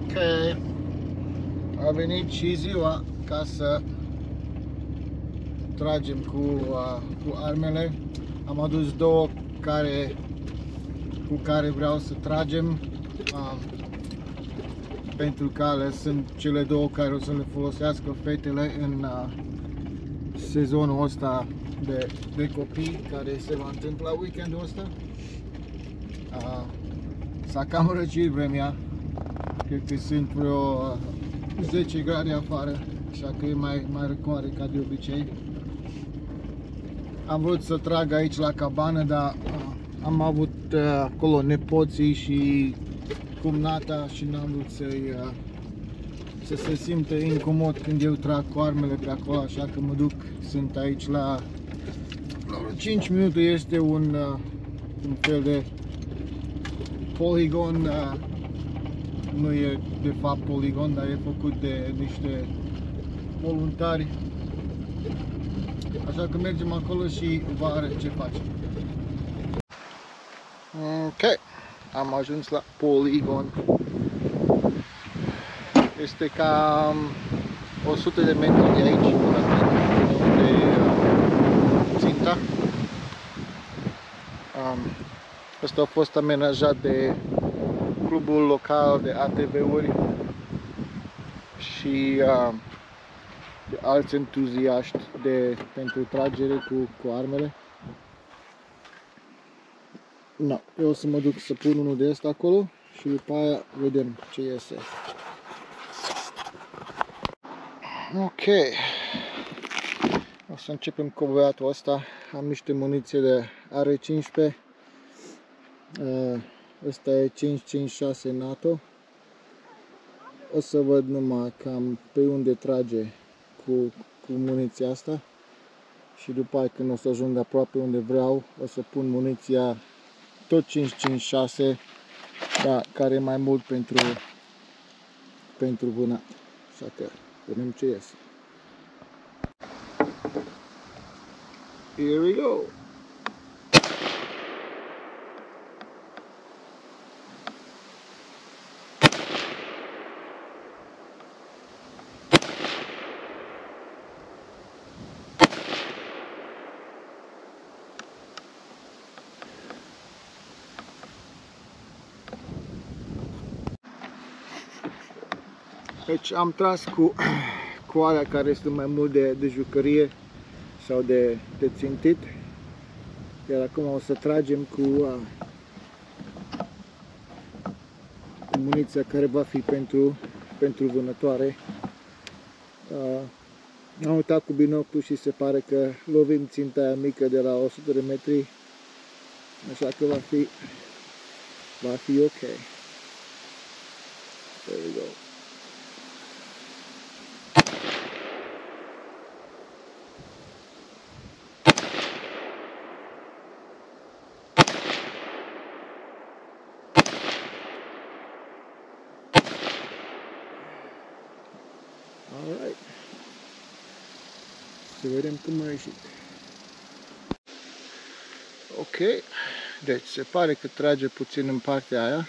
Ok, a venit și ziua ca să tragem cu armele. Am adus două cu care vreau să tragem, pentru că alea sunt cele două care o să le folosească fetele în sezonul ăsta de copii care se va întâmpla weekendul ăsta. S-a cam răcit vremea, cred că sunt vreo 10 grade afară, așa că e mai răcoare ca de obicei. Am vrut să trag aici la cabană, dar am avut acolo nepoții și cumnata și n-am vrut să se simtă incomod când eu trag cu armele pe acolo, așa că mă duc, sunt aici la 5 minute, este un fel de poligon, nu e de fapt poligon, dar e făcut de niște voluntari, așa că mergem acolo și vă arăt ce facem. Ok, am ajuns la poligon. Este cam 100 de metri de aici până unde e ținta. Ăsta a fost amenajat de clubul local de ATV-uri și de alți entuziaști pentru tragere cu armele. No, eu o să mă duc să pun unul de ăsta acolo și după aia vedem ce iese. Ok, o să începem cu băiatul ăsta. Am niște muniție de AR-15. Ăsta e 556 NATO. O să văd numai cam pe unde trage cu muniția asta. Și după aia, când o să ajung aproape unde vreau, o să pun muniția tot 556, dar care e mai mult pentru vânat. Așa că vedem ce iese. Here we go! Deci am tras cu alea care sunt mai mult de jucărie sau de țintit. Iar acum o să tragem cu muniția care va fi pentru vânătoare. Am uitat cu binoclu și se pare că lovim ținta aia mică de la 100 de metri, așa că va fi ok. There we go. Alright. Să vedem cum a ieșit. Ok, deci se pare că trage puțin în partea aia.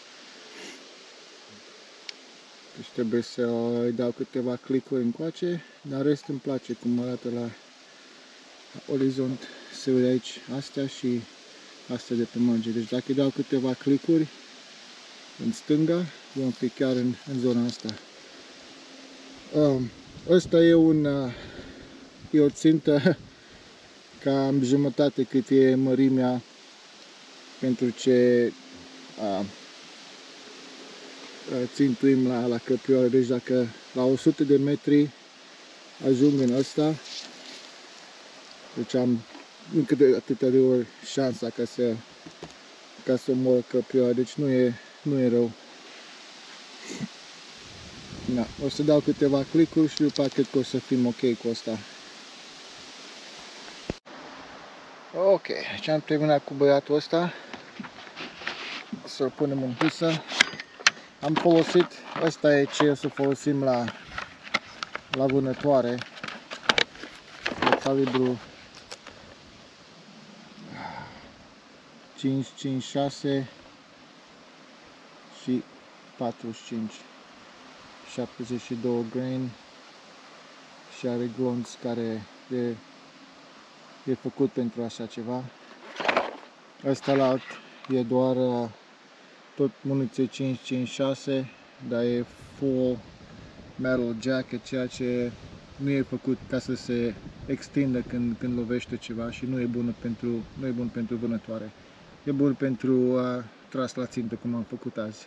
Deci trebuie să îi dau câteva clicuri încoace, dar rest îmi place cum arată la orizont. Se vede aici astea și astea de pe margine. Deci dacă îi dau câteva clicuri în stânga, vom fi chiar în zona asta. Ăsta e o țintă cam jumătate cât e mărimea pentru ce țintuim la căprioară. Deci dacă la 100 de metri ajung în ăsta, deci am încă de atâtea de ori șansa ca să omor căprioara, deci nu e rău. Da, o să dau câteva clicuri și după aceea cred că o să fim ok cu asta. Ok, deci am terminat cu băiatul ăsta. O să-l punem în husă. Am folosit, ăsta e ce o să folosim la vânătoare, de calibru 556 și 45. 72 grain și are glonț care e făcut pentru așa ceva. Ăsta la alt e doar tot muniție 556, dar e full metal jacket, ceea ce nu e făcut ca să se extindă când lovește ceva și nu e bun pentru vânătoare. E bun pentru tras la țintă, cum am făcut azi.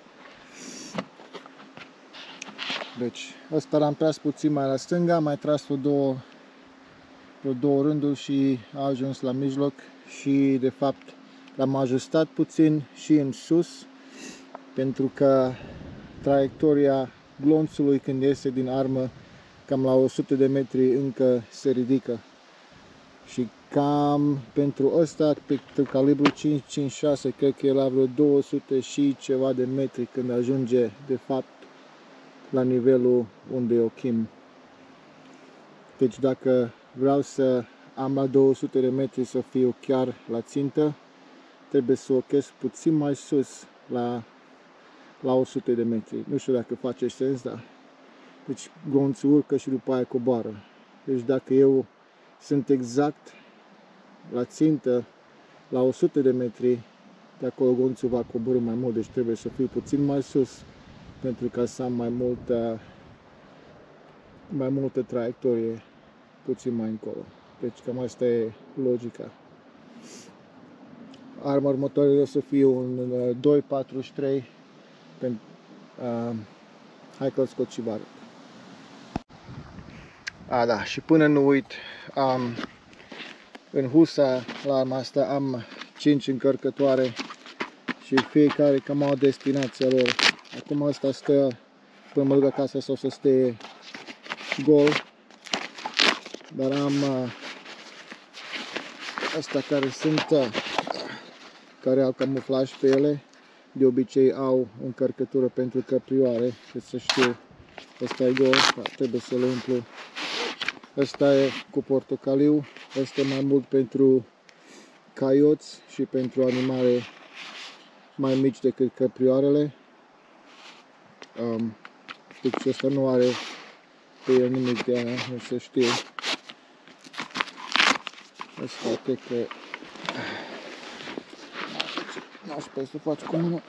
Deci, ăsta l-am tras puțin mai la stânga, am mai tras vreo două rânduri și a ajuns la mijloc și de fapt l-am ajustat puțin și în sus, pentru că traiectoria glonțului când iese din armă cam la 100 de metri încă se ridică. Și cam pentru ăsta, pentru calibru 556, cred că e la vreo 200 și ceva de metri când ajunge de fapt la nivelul unde ochim. Deci dacă vreau să am la 200 de metri să fiu chiar la țintă, trebuie să ochez puțin mai sus la 100 de metri. Nu știu dacă face sens, dar deci glonțul urcă și după aia coboară. Deci dacă eu sunt exact la țintă la 100 de metri, de acolo glonțul va coborî mai mult, deci trebuie să fiu puțin mai sus pentru ca să am mai multă traiectorie puțin mai încolo. Deci cam asta e logica. Arma următoare o să fie un 2.43. Hai că-l scot și vă arăt. Da, și până nu uit, în husa la arma asta am 5 încărcătoare și fiecare cam au destinația lor. Acum asta stă, până mă duc acasă sau să stea gol, dar am astea care au camuflaj pe ele, de obicei au încărcătură pentru căprioare, deci să știu, ăsta e gol, trebuie să-l umplu. Ăsta e cu portocaliu, ăsta e mai mult pentru caioți și pentru animale mai mici decât căprioarele. Deci ăsta nu are pe el nimic de aia, nu se știe. Ăsta cred că nu sper să faci cu mine.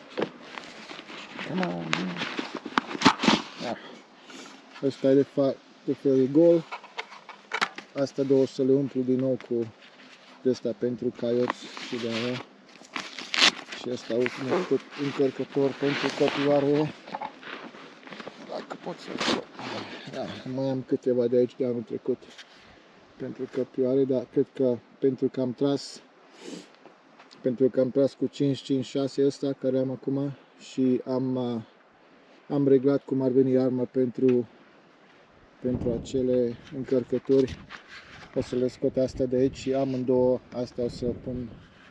Ăsta e de fel gol. Astea două să le umplu din nou cu ăsta pentru caioți și de aia. Și ăsta ultimul tot încărcător pentru căprioare. Dacă pot să fac. Mai am câteva de aici de anul trecut pentru căprioare, dar cred că pentru că am tras cu 556 ăsta care am acum și am reglat cum ar veni arma pentru acele încărcături. O să le scot astea de aici și amândouă astea o să pun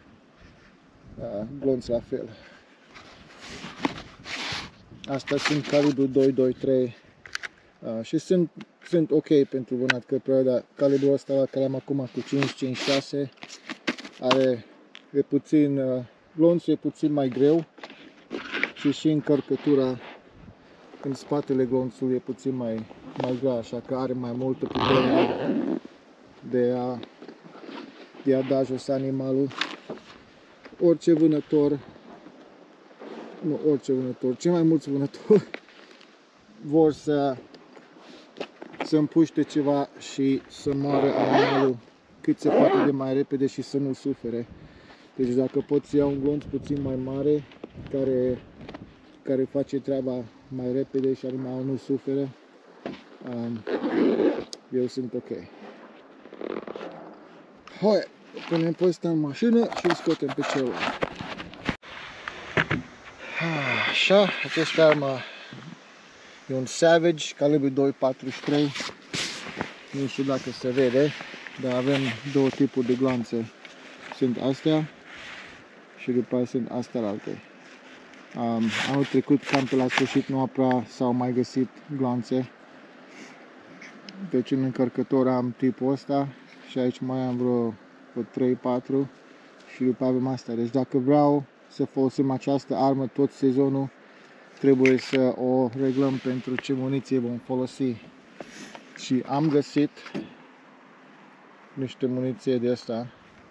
glonț la fel. Astea sunt calibru 223 și sunt ok pentru vânat căprioare, dar calibrul ăsta la care am acum cu 556 e puțin, glonțul e puțin mai greu și încărcătura în spatele glonțului e puțin mai grea, așa că are mai multă putere de a da jos animalul. Orice vânător, nu orice vânător, cei mai mulți vânători vor să împuște ceva și să moară animalul cât se poate de mai repede și să nu sufere. Deci dacă poți ia un glonț puțin mai mare care face treaba mai repede și animalul nu suferă, eu sunt ok. Hai, punem pe ăsta în mașină și îl scotem pe celălalt. Așa, această armă e un Savage, calibru 243. Nu știu dacă se vede, dar avem două tipuri de glanțe. Sunt astea și după aceea sunt astea alte. Anul trecut, cam pe la sfârșit, nu prea s-au mai găsit glanțe. Deci în încărcător am tipul ăsta și aici mai am vreo 3-4 și după avem astea. Deci dacă vreau să folosim această armă tot sezonul, trebuie să o reglăm pentru ce muniție vom folosi. Și am găsit niște muniție de asta.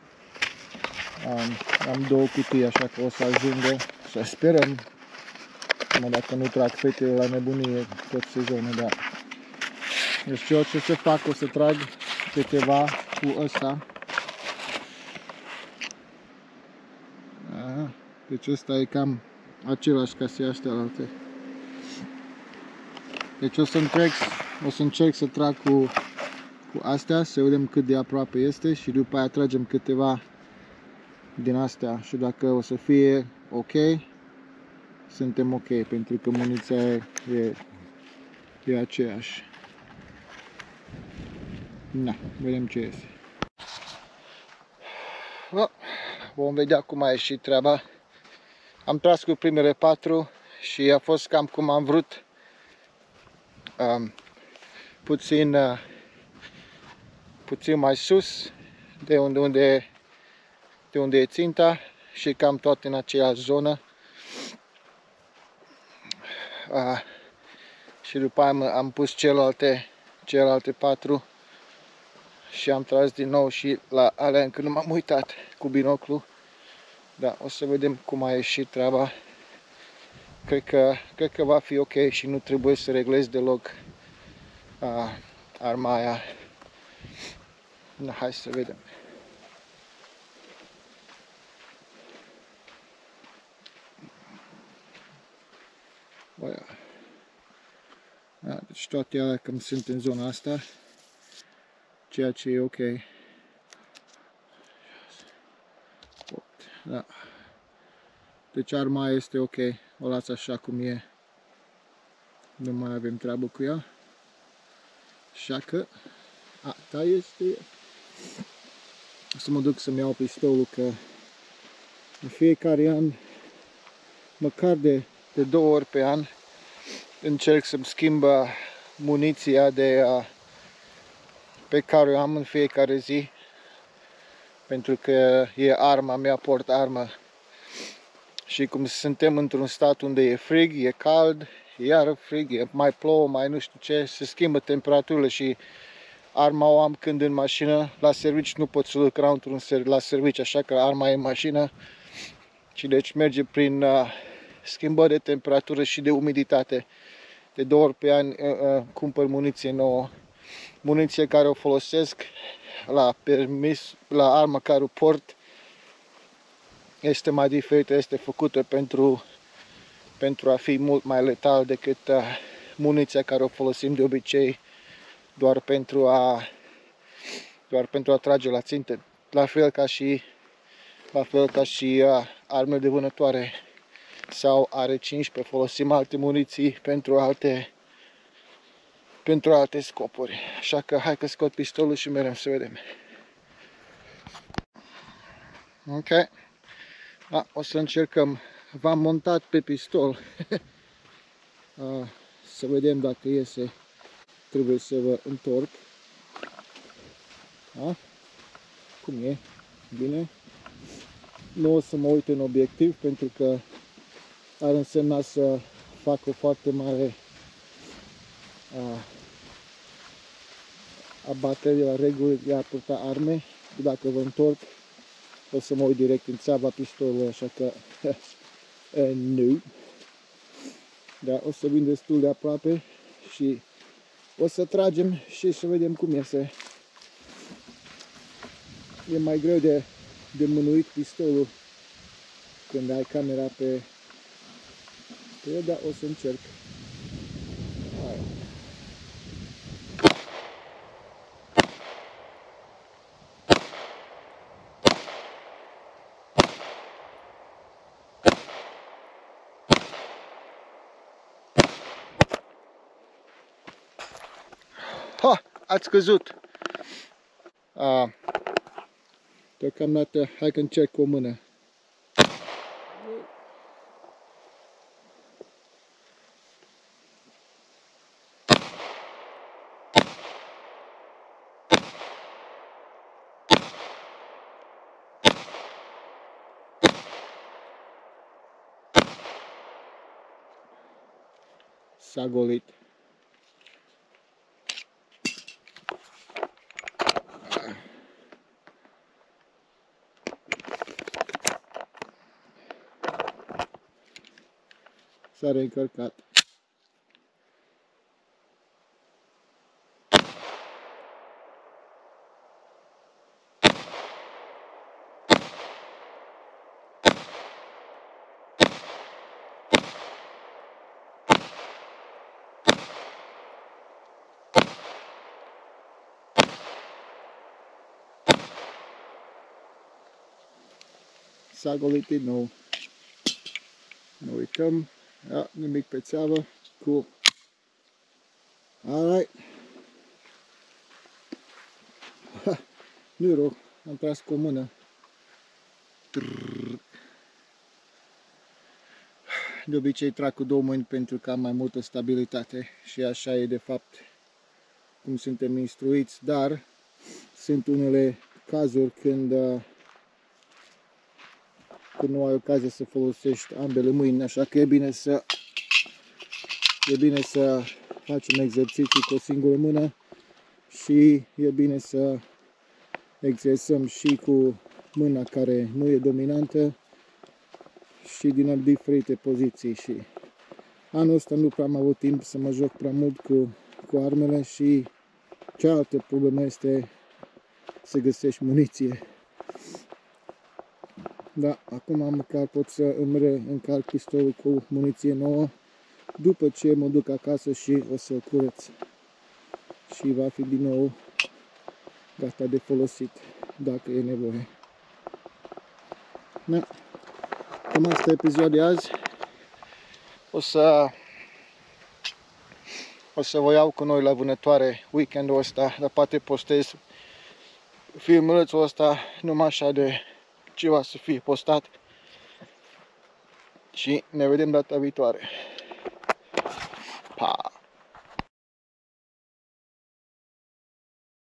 Am 2 cutii, așa că o să ajungă, să sperăm. Dacă nu trag fetele la nebunie tot sezonul, da. Deci eu ce să fac, o să trag câteva cu ăsta. Aha. Deci ăsta e cam același ca și astea alte. Deci o să încerc să trag cu astea, să vedem cât de aproape este și după aia tragem câteva din astea și dacă o să fie ok, suntem ok, pentru că muniția e aceeași. Na, vedem ce iese. Vom vedea cum a ieșit treaba. Am tras cu primele 4 și a fost cam cum am vrut. Puțin mai sus de unde e ținta și cam tot în aceeași zonă. Și după aia am pus celelalte 4 și am tras din nou și la alea încă nu m-am uitat cu binoclu. Da, o să vedem cum a ieșit treaba. Cred că va fi ok și nu trebuie să reglez deloc arma aia. Hai să vedem. Da, deci toate alea cam sunt în zona asta, ceea ce e ok. Da. Deci arma este ok, o las așa cum e, nu mai avem treabă cu ea. Așa că asta este. O să mă duc să-mi iau pistolul, că în fiecare an, măcar de 2 ori pe an, încerc să-mi schimb muniția pe care o am în fiecare zi, pentru că e arma mea, port armă. Și cum suntem într-un stat unde e frig, e cald, iar frig, e mai plouă, mai nu știu ce, se schimbă temperaturile și arma o am când în mașină. La serviciu nu pot să lucra la serviciu, așa că arma e în mașină. Și deci merge prin schimbări de temperatură și de umiditate. De 2 ori pe an cumpăr muniție nouă. Muniție care o folosesc la arma care o port este mai diferită, este făcută pentru a fi mult mai letal decât muniția care o folosim de obicei doar pentru a trage la țintă. La fel ca și armele de vânătoare sau AR-15, folosim alte muniții pentru alte scopuri. Așa că hai că scot pistolul și mergem să vedem. Ok. O să încercăm. V-am montat pe pistol. Să vedem dacă iese. Trebuie să vă întorc. Cum e? Bine? Nu o să mă uit în obiectiv, pentru că ar însemna să fac o foarte mare abatere la reguli de a purta arme. Dacă vă întorc, o să mă uit direct în țeava pistolului, așa că nu. Dar o să vin destul de aproape și o să tragem și să vedem cum iese. E mai greu de mânuit pistolul când ai camera pe el, dar o să încerc. Ați căzut! Deocamdată, hai că încerc cu o mână. S-a golit. S-a reîncărcat. S-a golit din nou. Ne uităm. Da, nimic pe țeavă. Cool. Alright. Nu-i rău. Am tras cu o mână. De obicei trag cu două mâini pentru că am mai multă stabilitate și așa e de fapt cum suntem instruiți, dar sunt unele cazuri când nu ai ocazia să folosești ambele mâini, așa că e bine să facem exerciții cu o singură mână și e bine să exersăm și cu mâna care nu e dominantă și din diferite poziții. Și anul ăsta nu prea am avut timp să mă joc prea mult cu armele și cealaltă problemă este să găsești muniție. Da, acum măcar pot să îmi reîncarc pistolul cu muniție nouă după ce mă duc acasă și o să-l curăț și va fi din nou gata de folosit dacă e nevoie. Da. Cam asta e episodul de azi. O să vă iau cu noi la vânătoare weekendul ăsta, dar poate postez filmulețul ăsta numai așa de ceva să fie postat și ne vedem data viitoare. Pa!